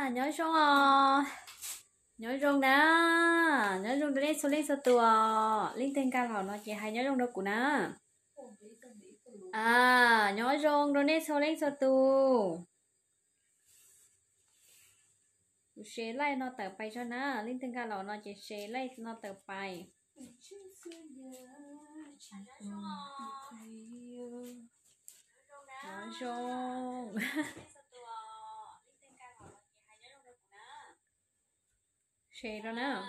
nhớ xong nhớ rong đó nhớ rong đây số lên số tua linh tên ca lò nó chỉ hay nhớ rong đâu của nó nhớ rong rồi đây số lên số tu xe lại nó tự bay cho nó linh tên ca lò nó chỉ xe lại nó tự bay nhớ rong xe đó nè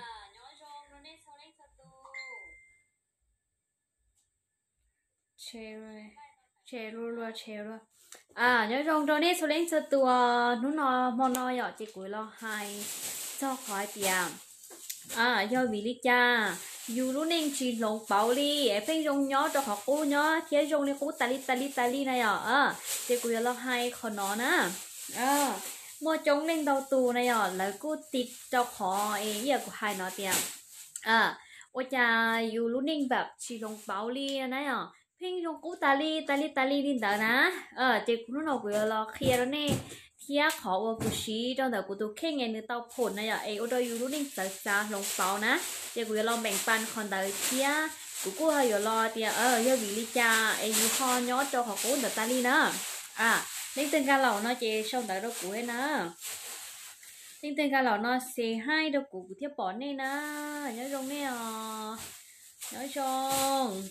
chè rồi nhớ rong rồi nè số lên số tua nó mòn nó nhỏ chỉ cuối lo hai cho khỏi tiền do vì lý cha dù lúc nên chỉ lồng bảo đi em phải rong nhỏ cho họ cô nhỏ thế rong đi cô tali này chỉ cuối lo hai khỏi nó nè mua trống lên đầu tù này là cô tịt cho họ ấy giờ của hai nó tiền ôi cha dù lúc nênแบบchỉ lồng bảo đi này phim trong cú tali đi đó nè chỉ cũng nó vừa lo kia đó nè thia khó và cú xí trong đó cú tụ khen nghe người tao phồn này ấy ở đây dù nên sợ xa lồng bảo nè chỉ vừa lo bèn pan còn đời thia cú hay vừa lo thì giờ bị li cha ấy dù ho nhót cho họ cú được tali nữa nên tên ca lẩu nó chỉ xong đời đó cú ấy nè nên tên ca lẩu nó xì hai đâu cú tiếp bỏ này nè nhớ trong nè nhớ trong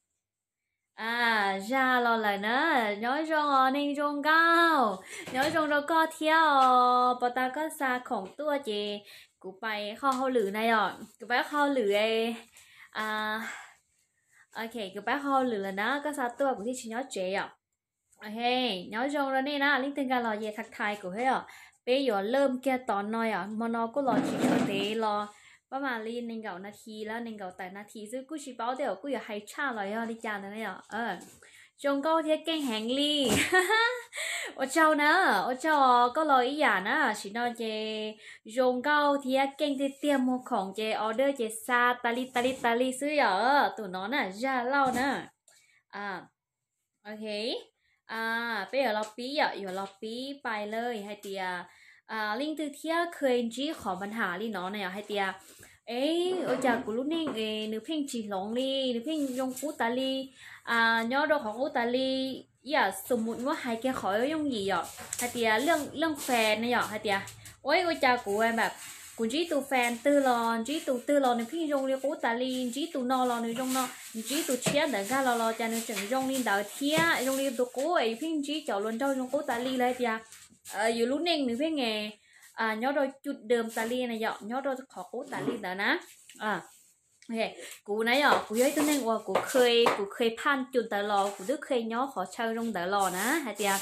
ra lo lại nữa nhớ rong nên rong cao nhớ rong đâu có theo bà ta có xa khổng tua chị cụ bay kho lử này cụ bay kho lử ấy ok cụ bay kho lử là nó có xa tua của chị nhớ trẻ ok nhớ rong rồi nè na linh tinh ga lo về thạch thai của hết bây giờ lâm kia tòn nói mà nó có lo chỉ cho thế lo bà mà lên nên gạo na thi là nên gạo tại na thi chứ cứ chỉ bảo đều cứ giờ hay cha rồi đi cha này trông câu thế kinh hàng ly ở châu nữa ở châu có lời ý giả nữa chỉ nói về trông câu thì kinh thì tiêm một khoảng về order về xa tali xứ giờ tụi nó nè ra lâu nữa ok bây giờเราปีอยู่เราปีไปเลยให้เตียลิงตือเที่ยเคยจีขอปัญหาลิเนาะเนี่ยให้เตียจากกูรู้นี่นึกเพ่งจีหลงลีนึกเพ่งยงกูตาลีย่อดอกของกูตาลีสมมุติว่าให้แกขอยงหยีให้เตียเรื่องแฟนเนี่ยให้เตียจากกูแบบกูจีตูแฟนตื้อรอนจีตูรอนนึกเพ่งยงลีกูตาลีจีตูนอรอนนึกยงนอจีตูเชียเดินกันรอจะนึกถึงยงลีเดาเทียยงลีตัวกูเพ่งจีเจ้าล้วนเจ้ายงกูตาลีเลยเตียอยู่รู้นิ่งนึกเพ่งไงnhớ rồi chút đơm tali này nhớ rồi khó cố tali đó nè ok cú này cú ấy tôi nên cú khơi pan chút tờ lò cú đứa khơi nhớ khó chơi trong tờ lò nè hay tiệt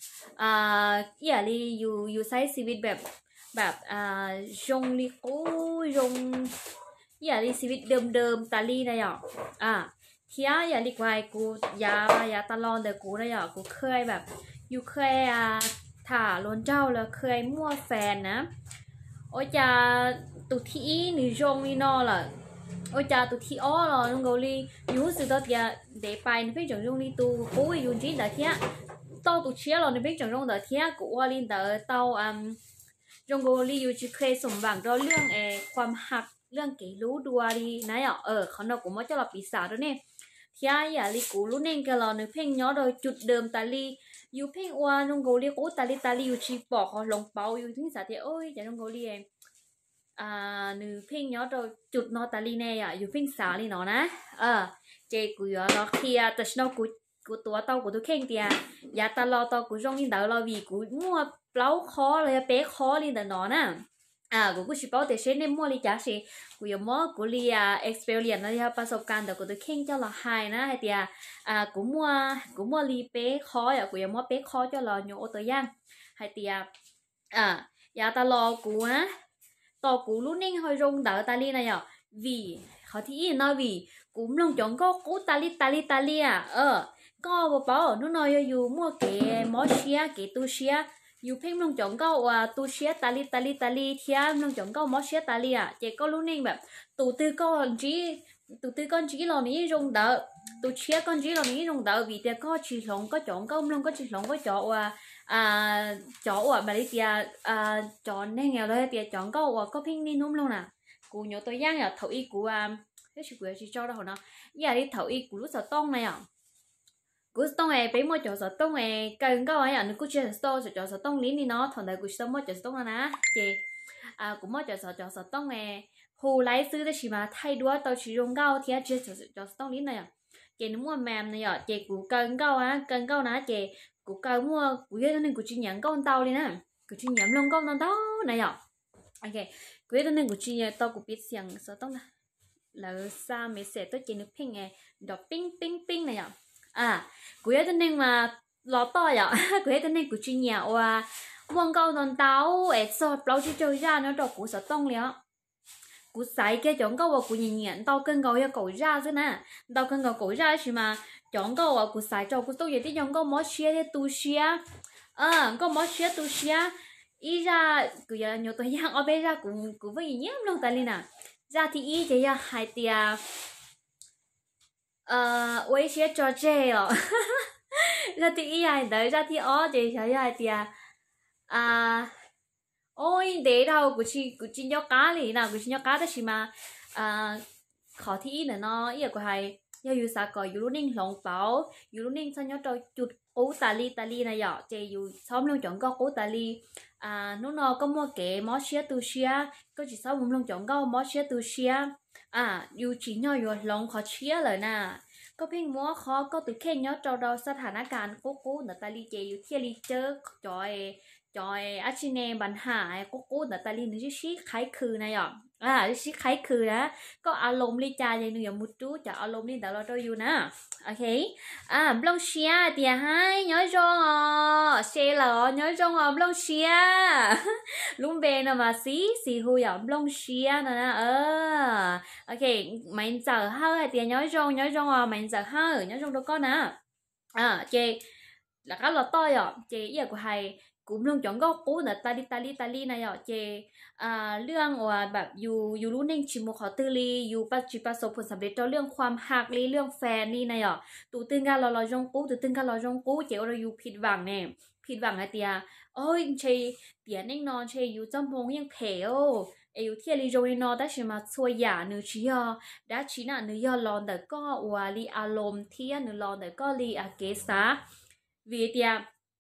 giờ đi you say civilแบบrong đi cú rong giờ đi civil đơm tali này kia giờ đi quay cú ya tờ lò để cú này cú khơiแบบ you khơi thảล้นเจ้าแล้วเคยมั่วแฟนนะจะตุที่นี่จงนี่นอล่ะจะตุที่อ้อล่ะน้องโกลียูสึกตัวเดียเดไปในเพ่งจังจงนี่ตูกูยูจีแต่เทียเต้าตุเชียล่ะในเพ่งจังจงแต่เทียกูว่าลินแต่เต้าจงโกลียูจีเคยสมหวังเราเรื่องความหักเรื่องเก๋รู้ดัวดีนะเขาเนาะกูมั่วจะหลับปีศาจด้วยเนี่ยเทียอย่าลิกูรู้เน่งกันล่ะในเพ่งย้อนโดยจุดเดิมตาลีอยู่เพ่งว่าน้องโกลีกูตาลีอยู่ชีปอกเขาลงเปาอยู่ที่สาเทียจะน้องโกลีหนูเพ่งย้อนโดยจุดนอตาลีเนี่ยอยู่เพ่งสาลีเนาะนะเจกูย้อนเราเคลียแต่ฉันเอากูตัวเต้ากูตัวเข่งเตียอย่าตลอดต่อกูจ้องนี่เดาเราวีกูมั่วเปล่าคอเลยเป๊ะคอลีเดาเนาะนะกูชิปเอาแต่เช่นในมั่วลีจ้าสิกูยังมั่วกูเรีย experience นะที่ประสบการณ์แต่กูตัวเข่งเจ้าเราหายนะให้เตียกูมั่วลีเป๊ะคอกูยังมั่วเป๊ะคอเจ้าเราโยตัวย่างให้เตียอย่าตลอดกูนะต่อกูรู้นิ่งหอยรงเดาตาลีนะvìเขาที่nói vì cũng long chọn có cú tali có bảo nó nóiอยู่mua cái món xía cái tu xíaอยู่เพ่งlong chọn có tu xía tali thia long chọn có món xía tali chỉ có lúc nàyแบบtụ tư con chỉ lo ní rong đỡ tụ xía con chỉ lo ní rong đỡ vì thế có chỉ long có chọn có long có chỉ long có chọn chó ở Malaysia chó nên nghèo đấy thì chó có pin đi nôm luôn nè cú nhớ tôi giang là thầu y cú cái sự của chị cho đó nó giờ đi thầu y cú lúc sợ tông này cú tông này bé mua chó sợ tông này cần có ai nó cú chơi store chó sợ tông lý đi nó thằng này cú sợ mua chó sợ tông nè chị cú mua chó sợ tông này hồ lái sư đó chỉ mà thay đua tao chỉ dùng gạo thì chơi chó sợ tông lý này chị nó mua mềm này chị cú cần gạo nè chị cú cầu mua cú ấy nên cú chỉ nhận con tàu đi nè cú chỉ nhận luôn con tàu này ạ ok cú ấy nên cú chỉ nhận tàu cú biết xiang sợ tông là sao mấy sẽ tới chỉ nước pink này đọc ping này ạ cú ấy nên mà lọ to ạ cú ấy nên cú chỉ nhận mua con tàu ấy sao bao nhiêu chơi ra nó đọc cú sợ tông liền cú sai cái chọn câu cú nhìn nhận tao cân cầu ya cầu ra thế nè tao cân cầu cầu ra chứ mà chọn câu cú sai cho cú tôi vậy thì chọn câu mót xía thì tu xía câu mót xía tu xía ý ra cú giờ nhiều tôi yang ở bên ra cú với gì nhém luôn tại nè ra thì ý thì ya hai tia quay xía cho chơi rồi ra thì ý hai đấy ra thì ó thì sao hai tia ôi để đâu của chị nhóc cá lì nào của chị nhóc cá đó chỉ mà khó thi nữa nó ý là của hai yêu yêu sao có yêu ninh lòng bảo yêu ninh sao nhóc cho chuột cố tà li này giờ chị yêu xóm luôn chọn câu cố tà li nó có mua kệ mó xía tu xía có chỉ sáu vùng luôn chọn câu mó xía tu xía yêu chỉ nhau yêu lòng khó xía lời nè có phim múa khó có từ khen nhóc cho đâu sát hànการcố nữa tà li chị yêu thiên li chớ trời anh nè bạn hà cô đã tay lên những chiếc khai khư này à chiếc khai khư đó có aloe li cha vậy nữa một chút chả aloe li đã lo cho you nè ok bông xia thì hai nhớ rong xe lò nhớ rong bông xia luôn về nè mà xí hui bông xia nè ok mình giờ hơi thì nhớ rong mình giờ hơi nhớ rong đâu có nè chị là cái lọ to chị ý của hai cũng luôn chọn góc cũ là tali này ạ chịเรื่องแบบอยู่รู้นิ่งชิมขอตื้อลีอยู่ประสบผลสำเร็จเรื่องความหักลีเรื่องแฟนนี่นะอ่ะตูตึงกันเราจงกู้ตูตึงกันเราจงกู้เจ้าเราอยู่ผิดหวังเนี่ยผิดหวังไอเตียโอ้ยเชยเตียนิ่งนอนเชยอยู่จำพงยังเพลอยู่ที่ลีโจนอได้ชิมาช่วยหย่าเนื้อชีได้ชีน่ะเนื้อยอลอนแต่ก็ลีอารมณ์เที่ยเนื้อลอนแต่ก็ลีเกษาvìเตีย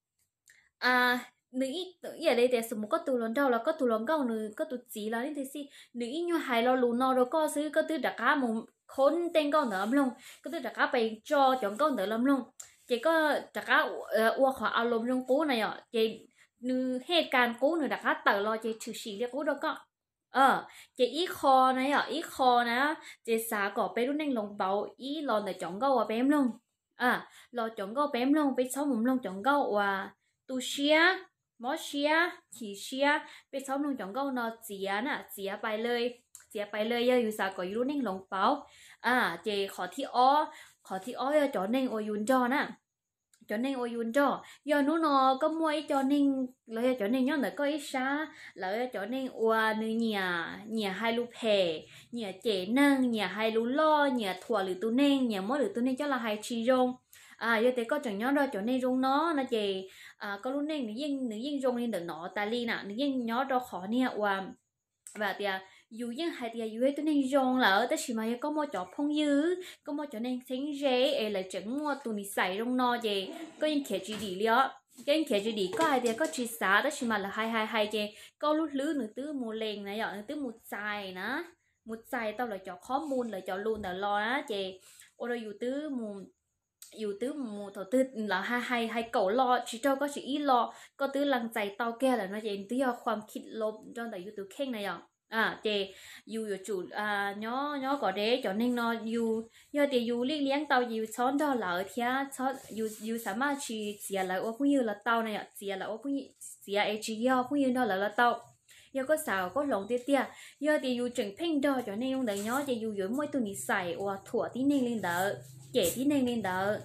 nữ ý ở đây thì số một có tù lần đầu là có tù lần câu nữ có tù chỉ là như thế gì nữ ý như hai lo lù nọ rồi có xứ có tư đặc cá một khốn tên câu nữa luôn có tư đặc cá bày cho chọn câu nữa lắm luôn chỉ có đặc cá uo khỏi áo lông trong cú này chỉ nữ hết can cú nữ đặc cá tự lo chỉ trừ xì cái cú đó có chỉ ý kho này ý kho nè chỉ xả cỏ bé lúc nên lòng bảo ý lo để chọn câu bé em luôn lo chọn câu bé em luôn bé sáu mồm luôn chọn câu tu xia mó xia chỉ xiaไปซ้อมลงจังก็นอเสียน่ะเสียไปเลยอยู่สาก็อยู่นิ่งลงเป้าเจขอที่อ้อจอนิ่งโอยุนจอน่ะจอนิ่งโอยุนจอยอนู้นก็มวยจอนิ่งเลยจอนิ่งย้อนแต่ก็อิชาแล้วจอนิ่งอัวเนื้อให้ลูกเพเนื้อเจนั่งเนื้อให้ลูกล่อเนื้อถั่วหรือตัวนิ่งเนื้อมดหรือตัวนิ่งจะละให้ชีรงgiờ thì có chẳng nhớ rồi chỗ này rung nó chị có lúc này nữ yên rung lên được nó ta li nè nữ yên nhớ đó khó nè và thì dù yên hay thì dù ấy tôi nên rung là ở tới chỉ mà có một chỗ phong dư có một chỗ nên sinh rễ là chẳng mua tụi mình xài rung nó chị có những khía chỉ đi lió cái khía chỉ đi có ai thì có chỉ xả đó chỉ mà là hai chị có lúc lứa nữ tứ mùa lên này nữ tứ một xài tao là chỗ khó muôn là chỗ luôn là lo á chị ô rồiอยู่ตื้อหมูถอตื้อแล้วให้เก่ารอชิโจ้ก็chỉรอก็ตื้อลังใจเต้าแก่แหละเนาะเจนตื้อความคิดลบจนแต่อยู่ตื้อเข่งนะเจอยู่จุดnhỏก็เด้จอนิ่งเนาะอยู่แต่อยู่เลี้ยงเต้าอยู่ช้อนดอเหล่าเทียช้อนอยู่สามารถชีเสียแล้วว่าผู้ยืนละเต้าเนี่ยเสียแล้วว่าผู้เสียผู้ยืนดอแล้วละเต้าgiờ có xào có lồng tia giờ thìอยู่chừng pin đo cho nên用的nhỏ thìอยู่dưới mỗi tuần đi xài và thua tí nên lên đỡ trẻ tí nên lên đỡ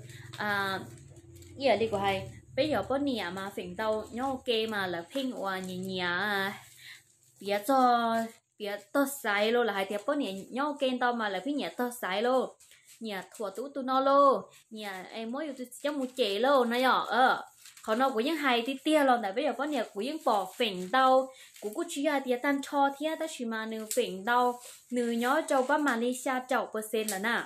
giờ đi của hay bây giờ có nhà mà phình tàu nhỏ ok mà là pin và nhà bía to xài luôn là hai tiệp có nhà nhỏ ok tao mà là pin nhà to xài luôn nhà thua tú tu no luôn nhà em mớiอยู่จะมูเจ๋luôn này เขาnó cũng ยัง hay tí tia rồi tại bây giờ có nhiều cũng ยัง bỏ phỉnh đâu cũng chỉ là tia tan cho thế đó chỉ mà nửa phỉnh đâu nửa nhớ châu bắc Malaysia chậu percent là nè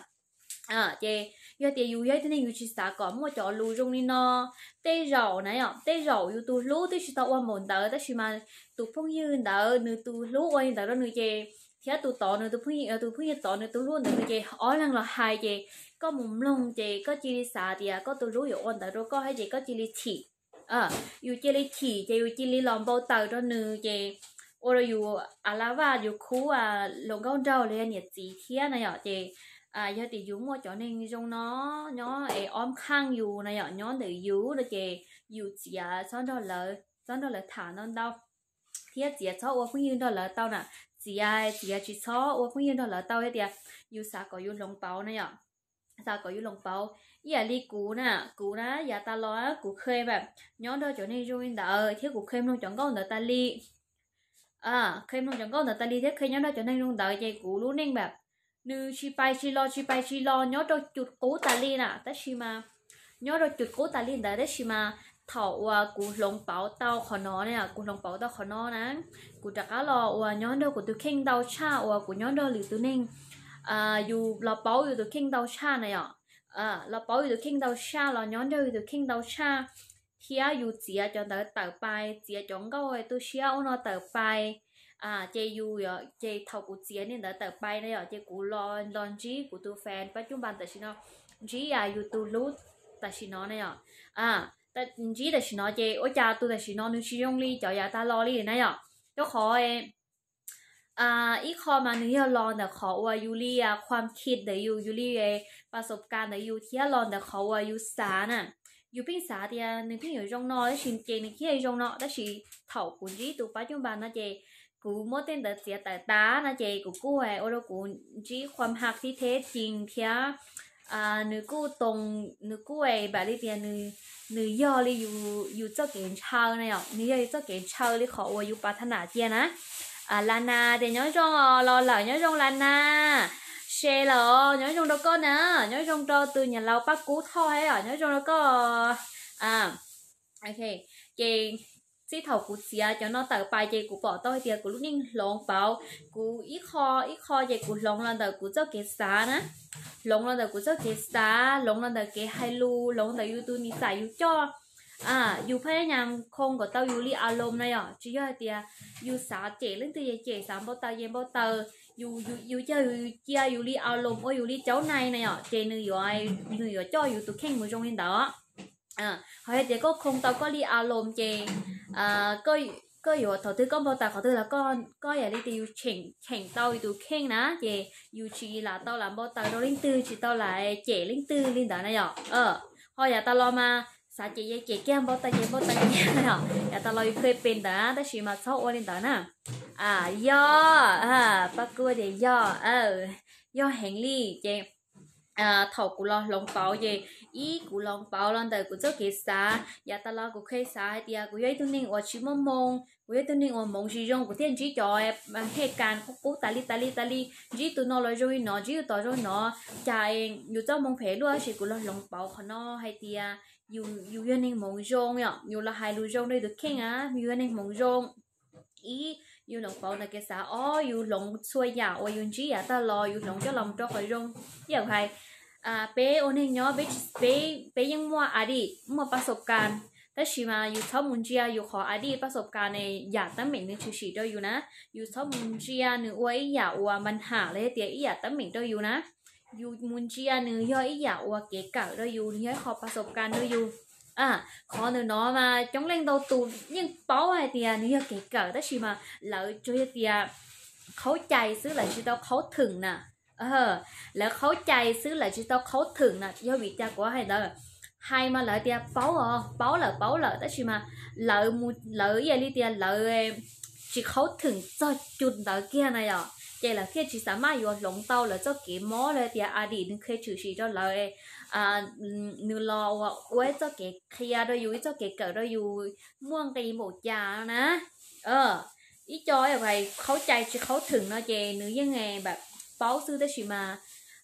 chị giờ tia yêu thế này yêu chỉ xả có một chỗ lùi trong đi nó tê rầu này tê rầu yêu tu lú tê chỉ tao qua một đợt đó chỉ mà tu phong như đợt nửa tu lú qua đợt đó nửa chị thế tu tỏ nửa tu phong như tỏ nửa tu lú nửa chị ở lăng là hai chị có mồm lông chị có chi xả tia có tu lú yêu ôn đợt rồi có hay chị có chi chỉอยู่เจลิถีเจอยู่จิลิลอมเบาเตอร์ตัวนึงเจโอเราอยู่อาลาวาอยู่คูลงก้าวเจ้าเลยเนี่ยจีเทียนะเหรอเจยอดติอยู่มั่วจ่อนึงตรงnóอ้อมข้างอยู่นะเหรอnó đểอยู่นะเจอยู่เจียซ้อนดอลฐานนั่นเดาเทียเจียซ้อว่าพุ่งยืนดอลเต้าน่ะเจียจีซ้อว่าพุ่งยืนดอลเต้าเดียอยู่สาก็อยู่ลงเปานะเหรอสาก็อยู่ลงเปาอย่าลีกูนะอย่าตาล้อกูเคยแบบย้อนโดยจนในรูอินเดอที่กูเคยลงจังก็เดอตาลีเคยลงจังก็เดอตาลีที่เคยย้อนโดยจนในรูเดอใจกูรู้เน่งแบบนึชีไปชีรอย้อนโดยจุดกูตาลีน่ะแต่ชีมาย้อนโดยจุดกูตาลีเดอได้ชีมาเถาว่ากูลงเป๋าเต้าขอนอเนี่ยกูลงเป๋าเต้าขอนอนะกูจะก้ารอว่าย้อนโดยกูตัวเข่งเต้าชาว่ากูย้อนโดยหรือตัวเน่งอยู่เราเป๋าอยู่ตัวเข่งเต้าชาเนี่ยเราเป้าอยู่ตัวเข่งดาวชาเราย้อนเดียวอยู่ตัวเข่งดาวชาเทียอยู่เจียจนเติบไปเจียจงก็ไอ้ตัวเชียวnóเติบไปเจอยู่เจเท่ากูเจียเนี่ยเติบไปเนี่ยเจกูรอนจีกูตัวแฟนปัจจุบันแต่ชิโนจีอยู่ตัวรู้แต่ชิโนเนี่ยแต่จีแต่ชิโนเจโอ้จ่าตัวแต่ชิโนนึกชิยงลี่จ่อยาตาลอลี่เนี่ยก็ขออีคอมาเนื้อรอนแต่ขอว่ายูรี่ความคิดเดี๋ยวยูรี่ประสบการณ์เดี๋ยวยูเที่ยวรอนแต่ขอว่ายูสาน่ะยูเป็นสาเดียนึกถึงอยู่ตรงนอแล้วชินเจนึกที่ตรงนอแต่ชีเถ่าปุ่นจีตัวปัจจุบันนะเจกูโมเต้นแต่เสียแต่ตานะเจกูโอ้เรากูจีความหักที่แท้จริงเทียนึกกูตรงนึกกูแบบนี้เดียนึกย่อเลยอยู่เจ้าเก่งเช่าเนี่ยนึกย่อเจ้าเก่งเช่าเลยขอว่ายูปรารถนาเจียนะLana để nhớ trong lo lỡ nhớ trong Lana xe lỡ nhớ trong đó có nè nhớ trong cho từ nhà lâu bác cú thôi rồi nhớ trong đó có ok chị xí thầu của chị cho nó tờ bài chị của bỏ tôi tiền của lúc ninh lộn bảo của ít kho chị của lộn là tờ của cho cái xá nè lộn là tờ của cho cái xá lộn là tờ cái hai lu lộn tờ youtube ni xài yu choอยู่พยายามคงกับเต้าอยู่รีอารมณ์นะจีย่อเตียอยู่สาเจ๋เรื่องตัวเจ๋สามบ่เตาเย็นบ่เตาอยู่เจ้าอยู่รีอารมณ์ว่าอยู่รีเจ้านายนะเจ๋หนึ่งอยู่จ่ออยู่ตัวแข่งมือตรงนี้เด้อเขาเจ๋ก็คงเตาก็รีอารมณ์เจ๋ก็อยู่ถอดตื้อก็บ่เตาเขาตื้อแล้วก็อย่ารีติวแข่งเตาอยู่ตัวแข่งนะเจ๋อยู่ชีละเตาหลังบ่เตาเราเล่นตื้อชีเตาหลายเจ๋เล่นตื้อเล่นเด้อนะพออย่าตาลอมาสาเจแก้มบ่ตาเย็นเนาะอย่าตลอดเคยเป็นแต่ชีมาชอบว่าเล่นแต่น่ะย่อปะกัวเดี๋ยวย่อแห่งลี่เจถอกูลองลงเปาเจอีกูลองเปาลองแต่กูเจ้าเกษาอย่าตลอดกูเคยสาเดียกูย้ายตัวนึงว่าชิมมงกูย้ายตัวนึงว่ามงชีจงกูเทียนจีจอยเหตุการณ์กูตาลีจีตัวนอลอยจอยนอจีต่อจอยนอจ่ายอยู่เจ้ามงเพลด้วยชีกูลองลงเปาขนอให้เดียอยู่ยันในมงจงอยู่ละหายรู้จงได้ดูแข่งอยู่ยันในมงจงอยู่หลงเปาในเกษาอยู่หลงช่วยอย่าว่าอยู่จีตลออยู่หลงจะลำจะคอยจงอย่างไรเป้โอเนี่ยเนาะเป้ยังมัวอดีตมัวประสบการณ์แต่ชิมาอยู่ชอบมุนเจียอยู่ขออดีตประสบการณ์ในอยากตั้งเหม่งในชีด้วยอยู่นะอยู่ชอบมุนเจียหรือว่าอยากว่ามันหาเลยเดี๋ยวอยากตั้งเหม่งด้วยอยู่นะอยู่มุนเจียหรือย่อยอยากว่าเก๋เก่าด้วยอยู่ย่อยขอประสบการณ์ด้วยอยู่ขอหนึ่งน้อมาจ้องเล่นตัวตูยังเป้าไอเดียนี่เก๋เก่าแต่ชิมาแล้วช่วยเดียเขาใจซื้อหลายชิ้นเราเขาถึงน่ะแล้วเขาใจซื้อหลายชิ้นเราเขาถึงน่ะย่อวิจารณ์ว่าให้เราให้มาหลายเดียเป้าเลยแต่ชิมาแล้วอย่างนี้เดียแล้วchỉเขาถึงจะจุดเดียวกันนะเจlà khi chỉ sắm mai vô lồng tàu là cho cái mỏ là thì đi nên khi chữ chỉ cho lời nửa lò quay cho cái kia đó yêu cho cái cỡ đó yêu muôn cái một tràนะý cho vậyเขาใจchỉเขาถึงเนาะเจนึกยังไงแบบเป้าซื้อได้สิมา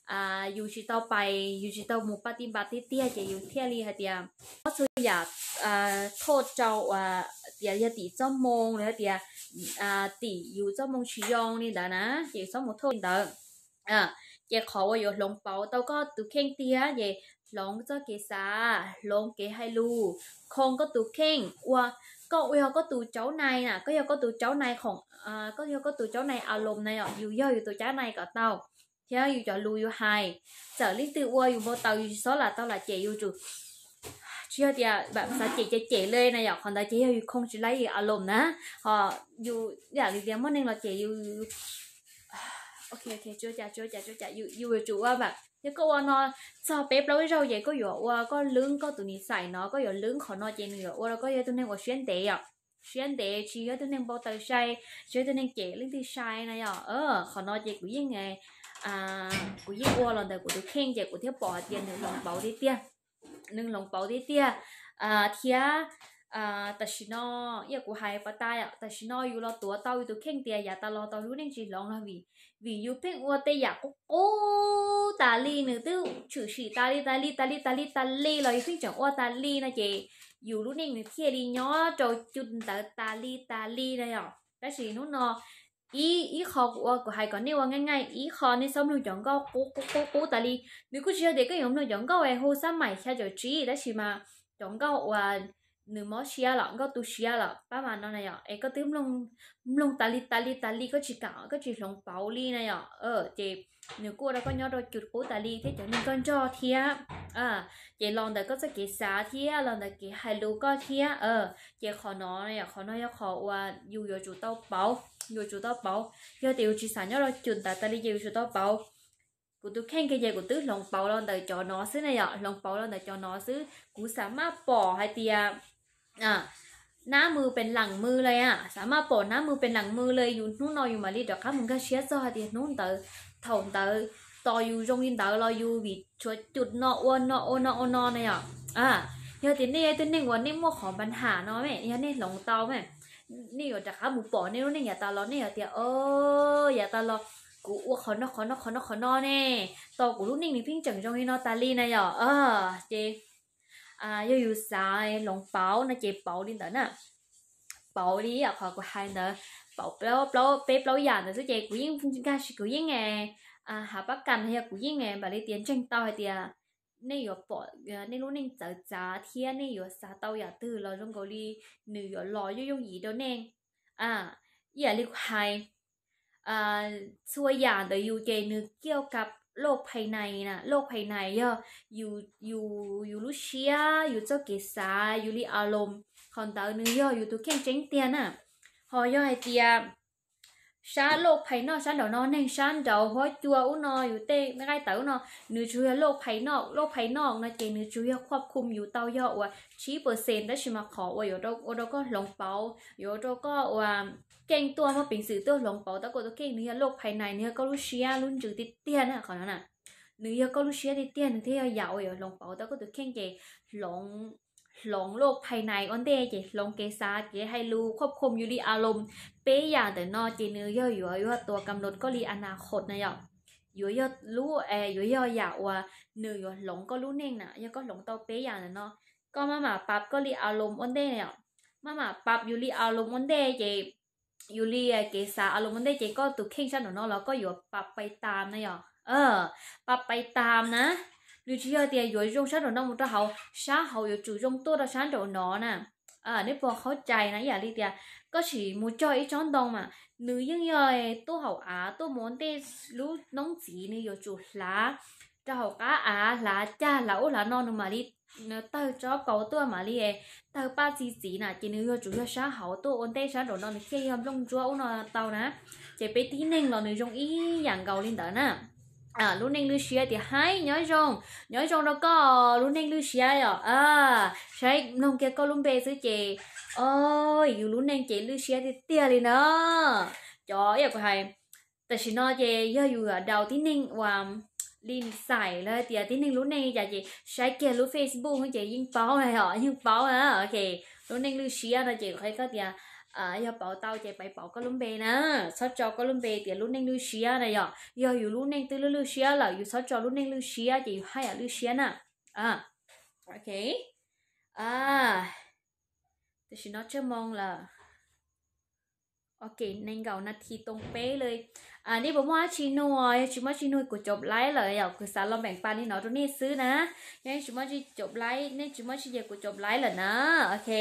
อยู่ชิตาไปอยู่ชิตาหมู่ปฏิบัติเตี้ยจะอยู่เที่ยรีฮะเตียก็คืออยากโทษเจ้าเตียจะตีเจ้ามงหรือเตียตีอยู่เจ้ามงชิยองนี่เด้อนะเจ้าสมมุติโทษเด้อเจ้าขอว่าอยู่ลงเปาเต้าก็ตุเข่งเตี้ยเจ้ลงเจ้าเกษาลงเกให้ลูคงก็ตุเข่งว่าก็ก็ตูเจ้านายน่ะก็ก็ตูเจ้านายของก็ตูเจ้านายอารมณ์ในอยู่ย่ออยู่ตูเจ้านายก็เต้าเที่ยวอยู่จะรู้อยู่ไฮจะลิตือว่าอยู่โมเตาอยู่ซอละเต้าละเจอยู่จุเชื่อเดียแบบสะเจเลยนะอยากคนใดเจอยู่คงจะไล่อารมณ์นะอยู่อยากเรียนมันเองเราเจอยู่โอเคจ้าอยู่จุว่าแบบแล้วก็ว่านอนชอบเป๊ปแล้วเราเย่ก็อยู่ว่าก็ลึงก็ตัวนี้ใส่เนาะก็อยู่ลึงขอนอนเจนี่ว่าเราก็อยู่ตัวนี้ว่าเชียนเดย์选的只有ตัวนึงบอกตัวใช้ช่วยตัวนึงเก๋ลิงที่ใช้นะย่อขอนอเจกูยังไงกูยิ่งอ้วนแล้วแต่กูดูเข่งเจกูเที่ยวปอดเตียนหนึ่งลงเบาดิเตี้ยหนึ่งลงเบาดิเตี้ยเทียแต่ชินอเยกูหายปะตายแต่ชินออยู่รอตัวเต้าอยู่ตัวเข่งเตียอย่าตลอดตอนรู้นึงจีลองละvìอยู่เพ่งอ้วนแต่อยากกูตาลีหนึ่งตู้ชื่อสีตาลีเราอยู่เพ่งจังอ้วนตาลีนะเจอยู่รู้นิ่งเที่ยดีย้อโจจุดตาลีเลยอ่ะแต่สินู้นเนาะอีคอว่าก็ให้ก่อนนี่ว่าง่ายๆอีคอนี่ซ้อมหนูจังก็กูตาลีนึกกูเชื่อเด็กก็ยอมหนูจังก็ไอ้โหซ้ำใหม่แค่จะจีแต่สิมาจังก็ว่าหนึ่งมอเชียละก็ตูเชียละประมาณนั้นนะไอ้ก็ตื้มลงตาลีก็จีกะก็จีลงเปาลีนะเจ็บหนูกูแล้วก็ย้อนโดนจุดกูตาลีที่จะนี่ก็จ่อเทียเจลองแต่ก็จะเกษาเทียลองแต่เกไฮลูก็เทียเจขอน้อยขอน้อยขอว่าอยู่จุดเต้าเปาอยู่จุดเต้าเปาเดี๋ยวจีสานย้อนเราจุดแต่ตาลีอยู่จุดเต้าเปากูตู้แข่งcái gìกูตู้ลงเปาลองแต่จอน้อซื้อนะลงเปาลองแต่จอน้อซื้อกูสามารถป่อให้เตียหน้ามือเป็นหลังมือเลยสามารถป่อหน้ามือเป็นหลังมือเลยอยู่นู่นนอนอยู่มาลีเดี๋ยวครับมึงก็เชียร์ซะให้เตียนู่นเตอถงเตอต่ออยู่ตรงนี้เตอเราอยู่วิชดจุดนอวนนอโอนอโอนอเนี่ยเดี๋ยวตีนี่ตัวนึงวันนี้มั่วของปัญหาเนาะแม่ยันนี่หลงเตาแม่นี่อยู่จากข้าหมูป่อนี่รู้นี่อย่าตาล้อนี่อย่าเตียอย่าตาล้อกูอ้วกขอนอแน่ต่อกูรู้นิ่งนี่พิ้งจังจงให้นอตาลีนะเจอยู่สายลงเป๋านะเจเป๋าดินเตอน่ะเป๋าดิขอกูให้เนอะเป๋าเปล่าเป๊ะเปล่าอย่างแต่สุดเจกูยิ่งกูยิ่งไงหาประกันให้กูยิ่งไงแบบนี้เตียนเจงเต้าให้เตียนี่อยู่ปอดนี่รู้นิ่งจ๋าเทียนี่อยู่สาเต้าอย่าตื้อเราจงเกาหลีหนึ่งอยู่รอยงหยีเดียวเน่งอย่าลิกไฮส่วนอย่างแต่อยู่เจนึกเกี่ยวกับโลกภายในนะโลกภายในอยู่ลุเชียอยู่เจ้าเกษาอยู่ลิอารมณ์คนเตอเนื้อยู่ตัวเข่งเจ๊งเตียน่ะพอย่อให้เตียชาโลกภายนอกชาเดี๋ยวนอนแห่งชาเดี๋ยวหัวจัวอุ้นออยู่เต้ไม่ได้เต๋อเนาะเนื้อช่วยโลกภายนอกนะเจเนื้อช่วยควบคุมอยู่เต้าย่อว่าชี้%ได้ชิมาขอว่าอยู่เราก็ลงเป้าอยู่เราก็ว่าเก่งตัวมาเป็นสื่อตัวลงเป้าแต่ก็ตัวเก่งเนื้อโลกภายในเนื้อก็รู้เชียรุ่นจืดติดเตี้ยน่ะขนาดนั้นเนื้อก็รู้เชียติดเตี้ยนึงที่ยาวอยู่ลงเป้าแต่ก็ตัวเก่งเจหลงโลกภายในอันเดเจหลงเกษาเจให้รู้ควบคุมอยู่ดีอารมณ์เป๊ะอย่างแต่นอเจเนื้อย่ออยู่ตัวกำหนดก็รีอนาคตนะอยู่รู้อยู่อยากว่าเนื้อหลงก็รู้เน่งนะก็หลงตัวเป๊ะอย่างแต่นอก็มาหมาปั๊บก็รีอารมณ์อันเดเนี่ยมาหมาปั๊บอยู่รีอารมณ์อันเดเจอยู่รีเกษาอารมณ์อันเดเจก็ตุกเข่งชั้นหนอแล้วก็อยู่ปรับไปตามนะปรับไปตามนะหรือที่เราเดียอยู่ตรงชั้นโดนน้องมุตเขาช้าเขาอยู่จู่ตรงตัวเราชั้นโดนน้อน่ะนี่พอเข้าใจนะอย่าเรียกเดียก็ฉีมูจ่อยจ้องตรงมาหรือยังย่อยตัวเขาตัวม้วนเตรู้น้องจีนี่อยู่จู่หลาเจ้าก้าหลาจ้าหลาหลานอนมาลิเนื้อเตอจ้าเก่าตัวมาลิเตอป้าจีน่ะจีนี่อยู่จู่ช้าเขาตัวอันเตชั้นโดนน้องนี่แค่ยอมลงจั่วอุนอเตานะจะไปที่หนึ่งเราหนึ่งตรงอีอย่างเกาลินเตอน่ะlúc này lưu xía thì hay nhớ trong đó có lúc này lưu xía rồi sai nông kia có lúc bé xứ chị ơi lúc này chị lưu xía thì tia đi nữa cho vậy hayแต่ฉันnói chị giờอยู่đầu tí ninh và liên xàiเลยthì tí ninh lúc này giờ chị sai kia lúc Facebook chị ยิ่ง báo này nhưng báo ok lúc này lưu xía là chị thấy có thì giờ bảo tao chạy bay bảo Colombia sao cho Colombia thì lúc nên Lucia này giờอยู่lúc nên từ Lucia làอยู่sao cho lúc nên Lucia chỉ hay ở Lucia nè okแต่ฉันน่าจะมองละโอเคในเก่านาทีตรงเป๊ะเลยนี่บอกว่าชิโน่ชิมว่าชิโน่กูจบไลฟ์เลยคือสารเราแบ่งปันนี่เนาะตรงนี้ซื้อนะยังชิมว่าจะจบไลฟ์นี่ชิมว่าชิเดียกูจบไลฟ์เลยนะโอเค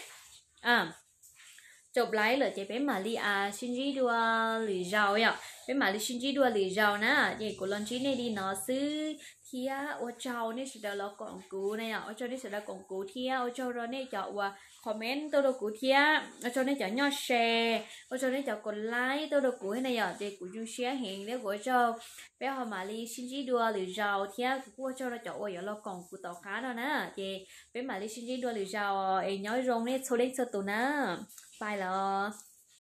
จบไลฟ์เลยจะเป็นมาลีชินจีดัวหรือเราเป็นมาลีชินจีดัวหรือเรานะเดี๋ยวกูลองชี้ในดีเนาะซื้อเที่ยว่าเจ้าเนี่ยสุดแล้วกล่องกูเนี่ยว่าเจ้าเนี่ยสุดแล้วกล่องกูเที่ยว่าเจ้าเราเนี่ยจะว่าคอมเมนต์ตัวกูเที่ยว่าเจ้าเนี่ยจะย่อแชร์ว่าเจ้าเนี่ยจะกดไลค์ตัวกูให้เนี่ยเดี๋ยวกูจะแชร์เห็นแล้วกูเจ้าไปหามาลีชินจีดัวหรือเราเที่ยกูว่าเจ้าเราจะว่าอย่าเรากล่องกูต่อค้าแล้วนะเดี๋ยวเป็นมาลีชินจีดัวหรือเราไอ้ย้อยรงเนี่ยโซเล็กโซตัวนะไปแล้ว